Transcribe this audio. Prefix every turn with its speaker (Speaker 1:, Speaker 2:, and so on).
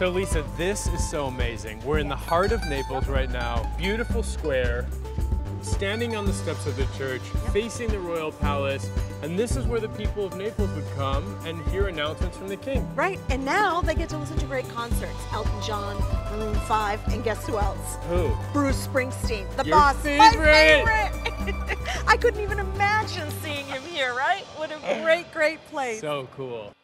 Speaker 1: So Lisa, this is so amazing. We're in the heart of Naples right now. Beautiful square, standing on the steps of the church, facing the royal palace, and this is where the people of Naples would come and hear announcements from the king.
Speaker 2: Right, and now they get to listen to great concerts. Elton John, Maroon 5, and guess who else?
Speaker 1: Who?
Speaker 2: Bruce Springsteen, the
Speaker 1: Your
Speaker 2: boss.
Speaker 1: favorite!
Speaker 2: My favorite! I couldn't even imagine seeing him here, right? What a great, great place.
Speaker 1: So cool.